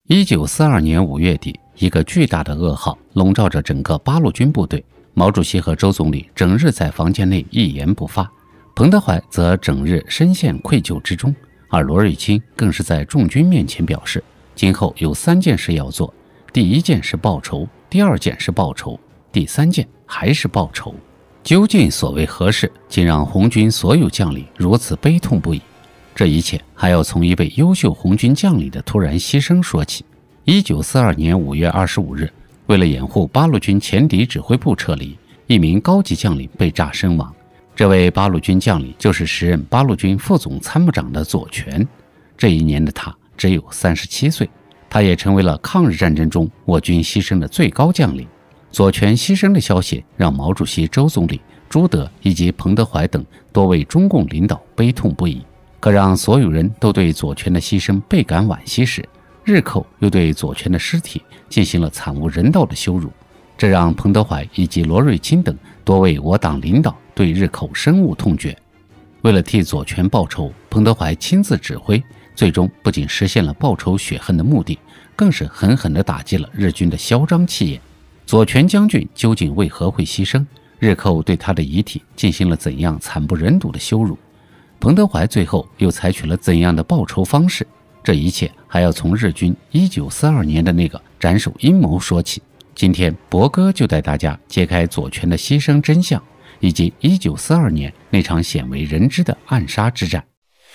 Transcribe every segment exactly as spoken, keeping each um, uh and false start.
一九四二年五月底，一个巨大的噩耗笼罩着整个八路军部队。毛主席和周总理整日在房间内一言不发，彭德怀则整日深陷愧疚之中，而罗瑞卿更是在众军面前表示，今后有三件事要做，第一件是报仇，第二件是报仇，第三件还是报仇。究竟所谓何事，竟让红军所有将领如此悲痛不已？这一切还要从一位优秀红军将领的突然牺牲说起。一九四二年五月二十五日，为了掩护八路军前敌指挥部撤离，一名高级将领被炸身亡。这位八路军将领就是时任八路军副总参谋长的左权。这一年的他只有三十七岁，他也成为了抗日战争中我军牺牲的最高将领。左权牺牲的消息让毛主席、周总理、朱德以及彭德怀等多位中共领导悲痛不已。可让所有人都对左权的牺牲倍感惋惜时，日寇又对左权的尸体进行了惨无人道的羞辱，这让彭德怀以及罗瑞卿等多位我党领导对日寇深恶痛绝。为了替左权报仇，彭德怀亲自指挥，最终不仅实现了报仇雪恨的目的，更是狠狠地打击了日军的嚣张气焰。左权将军究竟为何会牺牲？日寇对他的遗体进行了怎样惨不忍睹的羞辱？彭德怀最后又采取了怎样的报仇方式？这一切还要从日军一九四二年的那个斩首阴谋说起。今天博哥就带大家揭开左权的牺牲真相，以及一九四二年那场鲜为人知的暗杀之战。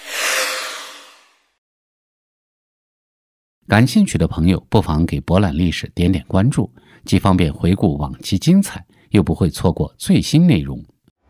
感兴趣的朋友不妨给博览历史点点关注，既方便回顾往期精彩，又不会错过最新内容。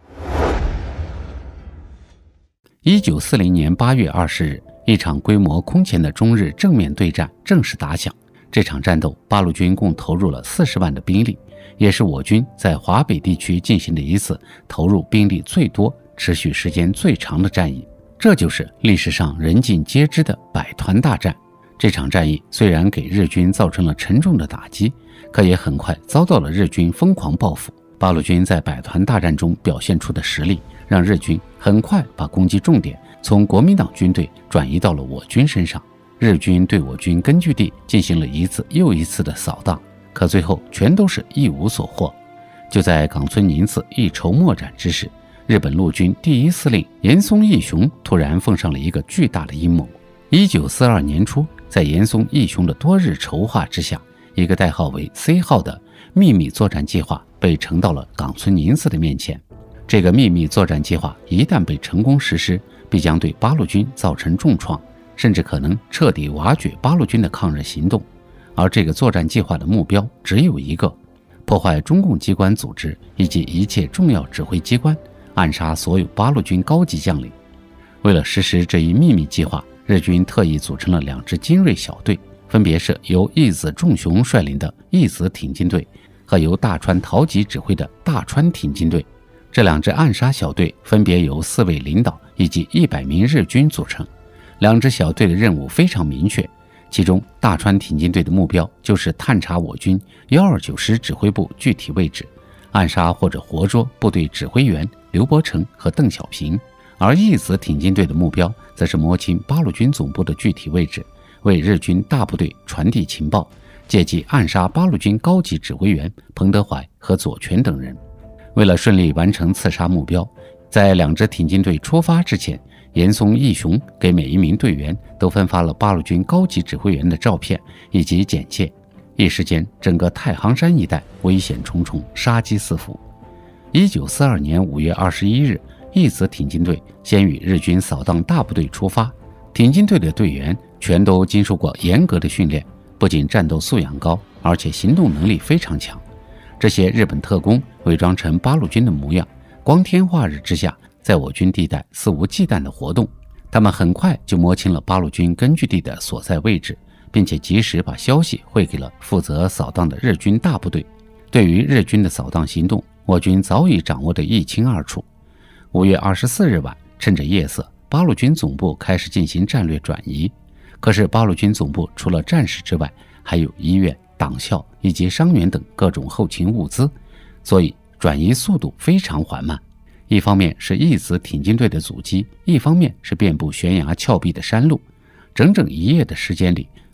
一九四零年八月二十日，一场规模空前的中日正面对战正式打响。这场战斗，八路军共投入了四十万的兵力，也是我军在华北地区进行的一次投入兵力最多、持续时间最长的战役。这就是历史上人尽皆知的百团大战。这场战役虽然给日军造成了沉重的打击，可也很快遭到了日军疯狂报复。八路军在百团大战中表现出的实力，让日军很快把攻击重点从国民党军队转移到了我军身上。日军对我军根据地进行了一次又一次的扫荡，可最后全都是一无所获。就在冈村宁次一筹莫展之时，日本陆军第一司令岩松义雄突然奉上了一个巨大的阴谋。一九四二年初，在岩松义雄的多日筹划之下，一个代号为 C 号的秘密作战计划被呈到了冈村宁次的面前。这个秘密作战计划一旦被成功实施，必将对八路军造成重创，甚至可能彻底瓦解八路军的抗日行动。而这个作战计划的目标只有一个：破坏中共机关组织以及一切重要指挥机关，暗杀所有八路军高级将领。为了实施这一秘密计划，日军特意组成了两支精锐小队，分别是由义子重雄率领的义子挺进队和由大川桃吉指挥的大川挺进队。这两支暗杀小队分别由四位领导以及一百名日军组成。两支小队的任务非常明确，其中大川挺进队的目标就是探查我军一二九师指挥部具体位置，暗杀或者活捉部队指挥员刘伯承和邓小平。而义子挺进队的目标则是摸清八路军总部的具体位置，为日军大部队传递情报，借机暗杀八路军高级指挥员彭德怀和左权等人。为了顺利完成刺杀目标，在两支挺进队出发之前，岩松义雄给每一名队员都分发了八路军高级指挥员的照片以及简介。一时间，整个太行山一带危险重重，杀机四伏。一九四二年五月二十一日，义子挺进队先与日军扫荡大部队出发。挺进队的队员全都经受过严格的训练，不仅战斗素养高，而且行动能力非常强。这些日本特工伪装成八路军的模样，光天化日之下，在我军地带肆无忌惮的活动。他们很快就摸清了八路军根据地的所在位置，并且及时把消息汇给了负责扫荡的日军大部队。对于日军的扫荡行动，我军早已掌握得一清二楚。五月二十四日晚，趁着夜色，八路军总部开始进行战略转移。可是八路军总部除了战士之外，还有医院、党校以及伤员等各种后勤物资，所以转移速度非常缓慢。一方面是义子挺进队的阻击，一方面是遍布悬崖峭壁的山路。整整一夜的时间里，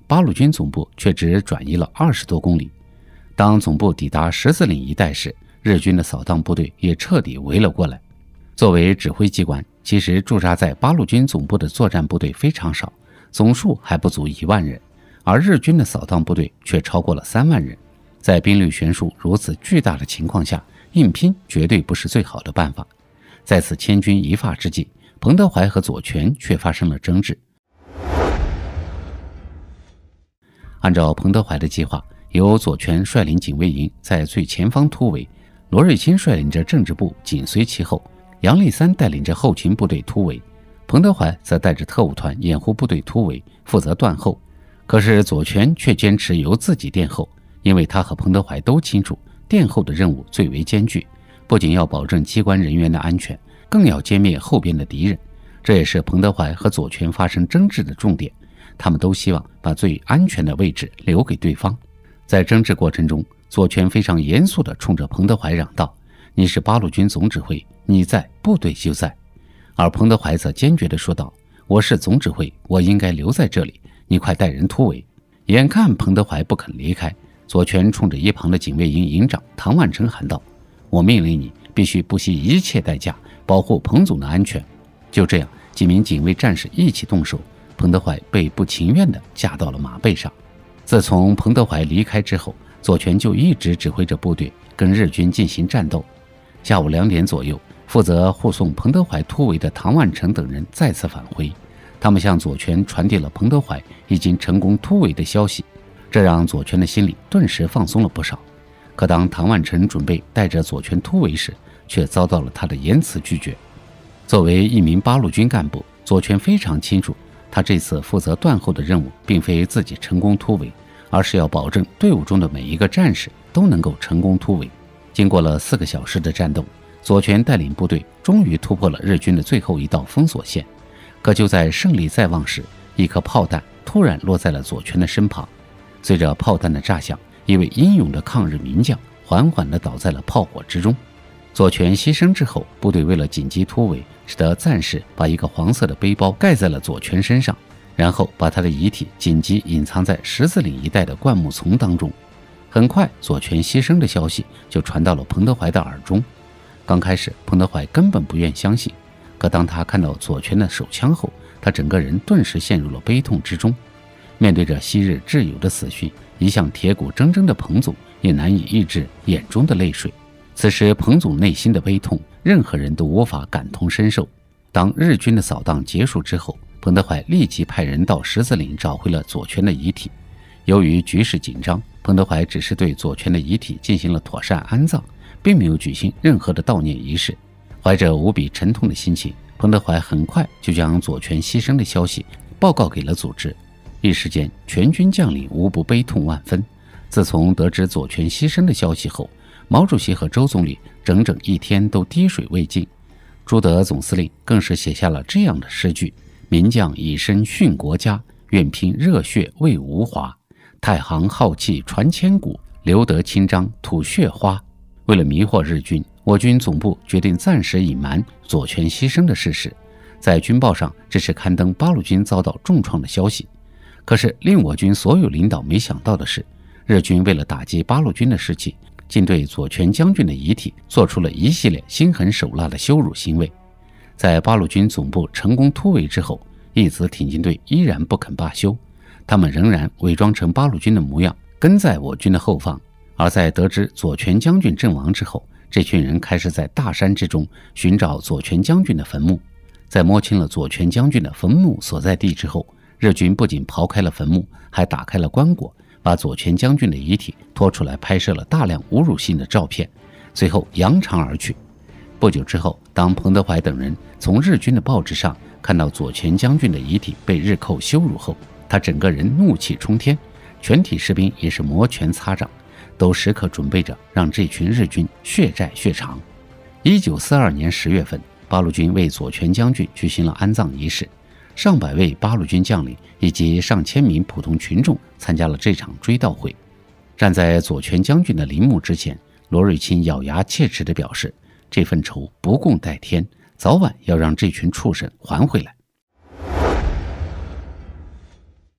八路军总部却只转移了二十多公里。当总部抵达十字岭一带时，日军的扫荡部队也彻底围了过来。作为指挥机关，其实驻扎在八路军总部的作战部队非常少，总数还不足一万人，而日军的扫荡部队却超过了三万人。在兵力悬殊如此巨大的情况下，硬拼绝对不是最好的办法。在此千钧一发之际，彭德怀和左权却发生了争执。按照彭德怀的计划，由左权率领警卫营在最前方突围，罗瑞卿率领着政治部紧随其后，杨立三带领着后勤部队突围，彭德怀则带着特务团掩护部队突围，负责断后。可是左权却坚持由自己殿后，因为他和彭德怀都清楚，殿后的任务最为艰巨，不仅要保证机关人员的安全，更要歼灭后边的敌人。这也是彭德怀和左权发生争执的重点，他们都希望把最安全的位置留给对方。在争执过程中，左权非常严肃地冲着彭德怀嚷道：“你是八路军总指挥，你在，部队就在。”而彭德怀则坚决地说道：“我是总指挥，我应该留在这里，你快带人突围。”眼看彭德怀不肯离开，左权冲着一旁的警卫营营长唐万成喊道：“我命令你必须不惜一切代价保护彭总的安全。”就这样，几名警卫战士一起动手，彭德怀被不情愿地架到了马背上。自从彭德怀离开之后，左权就一直指挥着部队跟日军进行战斗。下午两点左右，负责护送彭德怀突围的唐万成等人再次返回，他们向左权传递了彭德怀已经成功突围的消息，这让左权的心里顿时放松了不少。可当唐万成准备带着左权突围时，却遭到了他的严词拒绝。作为一名八路军干部，左权非常清楚，他这次负责断后的任务并非自己成功突围，而是要保证队伍中的每一个战士都能够成功突围。经过了四个小时的战斗，左权带领部队终于突破了日军的最后一道封锁线。可就在胜利在望时，一颗炮弹突然落在了左权的身旁。随着炮弹的炸响，一位英勇的抗日名将缓缓地倒在了炮火之中。左权牺牲之后，部队为了紧急突围，使得战士把一个黄色的背包盖在了左权身上，然后把他的遗体紧急隐藏在十字岭一带的灌木丛当中。很快，左权牺牲的消息就传到了彭德怀的耳中。刚开始，彭德怀根本不愿相信，可当他看到左权的手枪后，他整个人顿时陷入了悲痛之中。面对着昔日挚友的死讯，一向铁骨铮铮的彭总也难以抑制眼中的泪水。此时彭总内心的悲痛，任何人都无法感同身受。当日军的扫荡结束之后，彭德怀立即派人到十字岭找回了左权的遗体。由于局势紧张，彭德怀只是对左权的遗体进行了妥善安葬，并没有举行任何的悼念仪式。怀着无比沉痛的心情，彭德怀很快就将左权牺牲的消息报告给了组织。一时间，全军将领无不悲痛万分。自从得知左权牺牲的消息后，毛主席和周总理整整一天都滴水未进。朱德总司令更是写下了这样的诗句：名将以身殉国家，愿拼热血为吴华。太行浩气传千古，留得清章吐血花。为了迷惑日军，我军总部决定暂时隐瞒左权牺牲的事实，在军报上只是刊登八路军遭到重创的消息。可是令我军所有领导没想到的是，日军为了打击八路军的士气，竟对左权将军的遗体做出了一系列心狠手辣的羞辱行为。在八路军总部成功突围之后，义子挺进队依然不肯罢休，他们仍然伪装成八路军的模样，跟在我军的后方。而在得知左权将军阵亡之后，这群人开始在大山之中寻找左权将军的坟墓。在摸清了左权将军的坟墓所在地之后，日军不仅刨开了坟墓，还打开了棺椁，把左权将军的遗体拖出来拍摄了大量侮辱性的照片，随后扬长而去。不久之后，当彭德怀等人从日军的报纸上看到左权将军的遗体被日寇羞辱后，他整个人怒气冲天，全体士兵也是摩拳擦掌，都时刻准备着让这群日军血债血偿。一九四二年十月份，八路军为左权将军举行了安葬仪式，上百位八路军将领以及上千名普通群众参加了这场追悼会。站在左权将军的陵墓之前，罗瑞卿咬牙切齿地表示，这份仇不共戴天，早晚要让这群畜生还回来。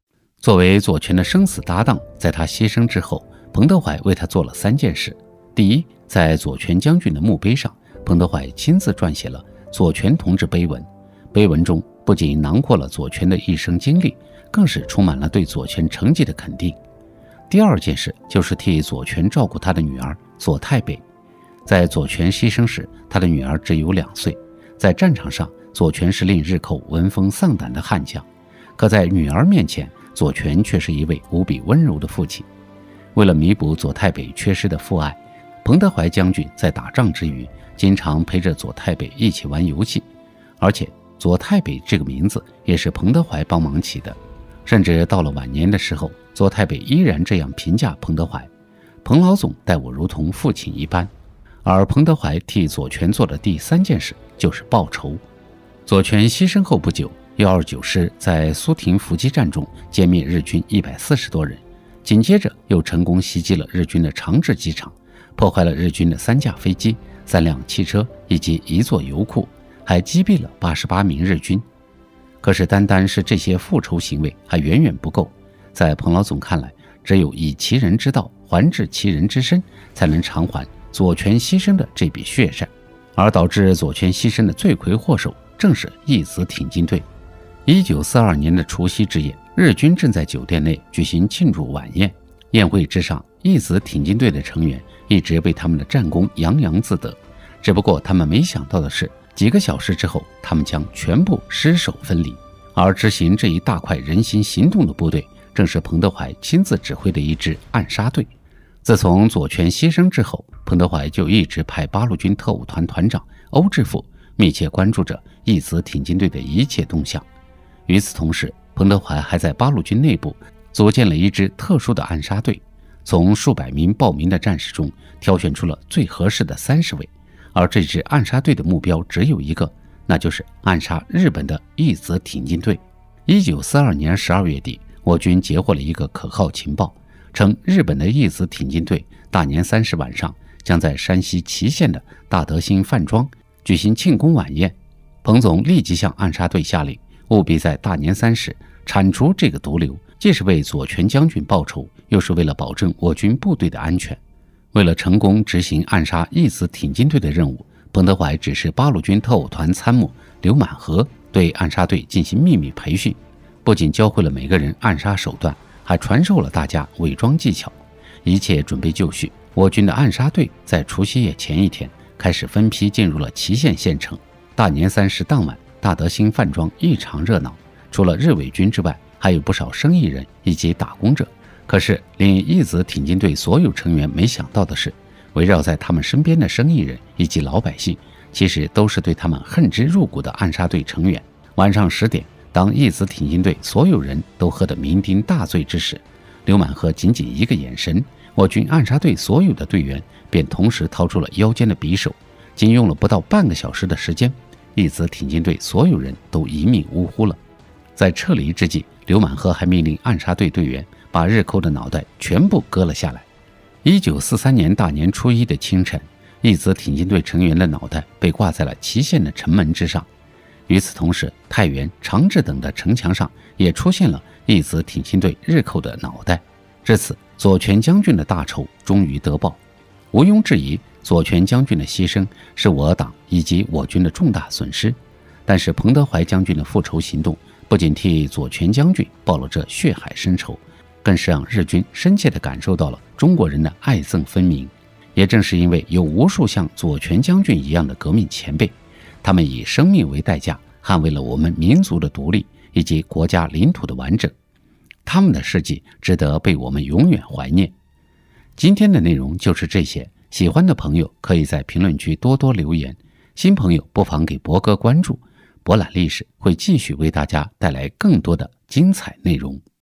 作为左权的生死搭档，在他牺牲之后，彭德怀为他做了三件事。第一，在左权将军的墓碑上，彭德怀亲自撰写了左权同志碑文，碑文中不仅囊括了左权的一生经历，更是充满了对左权成绩的肯定。第二件事就是替左权照顾他的女儿左太北。在左权牺牲时，他的女儿只有两岁，在战场上，左权是令日寇闻风丧胆的悍将，可在女儿面前，左权却是一位无比温柔的父亲。为了弥补左太北缺失的父爱，彭德怀将军在打仗之余，经常陪着左太北一起玩游戏，而且左太北这个名字也是彭德怀帮忙起的。甚至到了晚年的时候，左太北依然这样评价彭德怀：彭老总待我如同父亲一般。而彭德怀替左权做的第三件事就是报仇。左权牺牲后不久，一二九师在苏亭伏击战中歼灭日军一百四十多人，紧接着又成功袭击了日军的长治机场，破坏了日军的三架飞机、三辆汽车以及一座油库，还击毙了八十八名日军。可是单单是这些复仇行为还远远不够，在彭老总看来，只有以其人之道还治其人之身，才能偿还左权牺牲的这笔血债。而导致左权牺牲的罪魁祸首正是义子挺进队。一九四二年的除夕之夜，日军正在酒店内举行庆祝晚宴，宴会之上，义子挺进队的成员一直为他们的战功洋洋自得。只不过他们没想到的是，几个小时之后，他们将全部尸首分离。而执行这一大快人心行动的部队，正是彭德怀亲自指挥的一支暗杀队。自从左权牺牲之后，彭德怀就一直派八路军特务团团长欧志富密切关注着义子挺进队的一切动向。与此同时，彭德怀还在八路军内部组建了一支特殊的暗杀队，从数百名报名的战士中挑选出了最合适的三十位。而这支暗杀队的目标只有一个，那就是暗杀日本的义子挺进队。一九四二年十二月底，我军截获了一个可靠情报，称日本的义子挺进队大年三十晚上将在山西祁县的大德兴饭庄举行庆功晚宴。彭总立即向暗杀队下令，务必在大年三十铲除这个毒瘤，既是为左权将军报仇，又是为了保证我军部队的安全。为了成功执行暗杀义子挺进队的任务，彭德怀指示八路军特务团参谋刘满和对暗杀队进行秘密培训，不仅教会了每个人暗杀手段，还传授了大家伪装技巧。一切准备就绪，我军的暗杀队在除夕夜前一天开始分批进入了祁县县城。大年三十当晚，大德兴饭庄异常热闹，除了日伪军之外，还有不少生意人以及打工者。可是令义子挺进队所有成员没想到的是，围绕在他们身边的生意人以及老百姓，其实都是对他们恨之入骨的暗杀队成员。晚上十点，当义子挺进队所有人都喝得酩酊大醉之时，刘满和仅仅一个眼神，我军暗杀队所有的队员便同时掏出了腰间的匕首。仅用了不到半个小时的时间，义子挺进队所有人都一命呜呼了。在撤离之际，刘满和还命令暗杀队队员把日寇的脑袋全部割了下来。一九四三年大年初一的清晨，义子挺进队成员的脑袋被挂在了祁县的城门之上。与此同时，太原、长治等的城墙上也出现了义子挺进队日寇的脑袋。至此，左权将军的大仇终于得报。毋庸置疑，左权将军的牺牲是我党以及我军的重大损失。但是彭德怀将军的复仇行动不仅替左权将军报了这血海深仇，更是让日军深切地感受到了中国人的爱憎分明。也正是因为有无数像左权将军一样的革命前辈，他们以生命为代价捍卫了我们民族的独立以及国家领土的完整，他们的事迹值得被我们永远怀念。今天的内容就是这些，喜欢的朋友可以在评论区多多留言，新朋友不妨给博哥关注，博览历史会继续为大家带来更多的精彩内容。